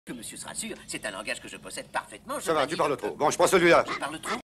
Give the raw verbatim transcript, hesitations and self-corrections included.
Que monsieur sera sûr, c'est un langage que je possède parfaitement. Je Ça va, manie tu parles le- trop. Bon, je prends celui-là. Je parle trop?